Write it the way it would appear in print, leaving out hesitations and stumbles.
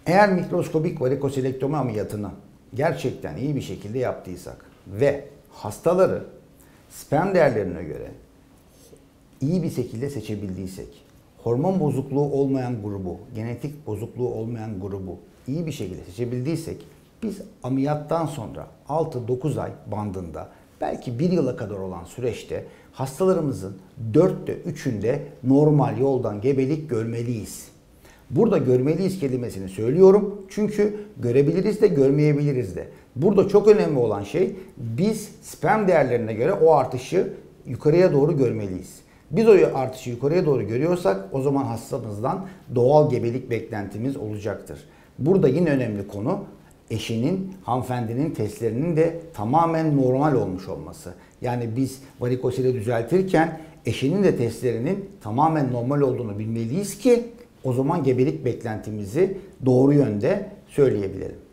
Eğer mikroskobik varikoselektomi ameliyatını gerçekten iyi bir şekilde yaptıysak ve hastaları sperm değerlerine göre iyi bir şekilde seçebildiysek, hormon bozukluğu olmayan grubu, genetik bozukluğu olmayan grubu iyi bir şekilde seçebildiysek, biz ameliyattan sonra 6-9 ay bandında, belki 1 yıla kadar olan süreçte hastalarımızın 4'te 3'ünde normal yoldan gebelik görmeliyiz. Burada görmeliyiz kelimesini söylüyorum çünkü görebiliriz de görmeyebiliriz de. Burada çok önemli olan şey, biz sperm değerlerine göre o artışı yukarıya doğru görmeliyiz. Biz o artışı yukarıya doğru görüyorsak o zaman hastamızdan doğal gebelik beklentimiz olacaktır. Burada yine önemli konu, eşinin, hanımefendinin testlerinin de tamamen normal olmuş olması. Yani biz varikoseli düzeltirken eşinin de testlerinin tamamen normal olduğunu bilmeliyiz ki o zaman gebelik beklentimizi doğru yönde söyleyebilelim.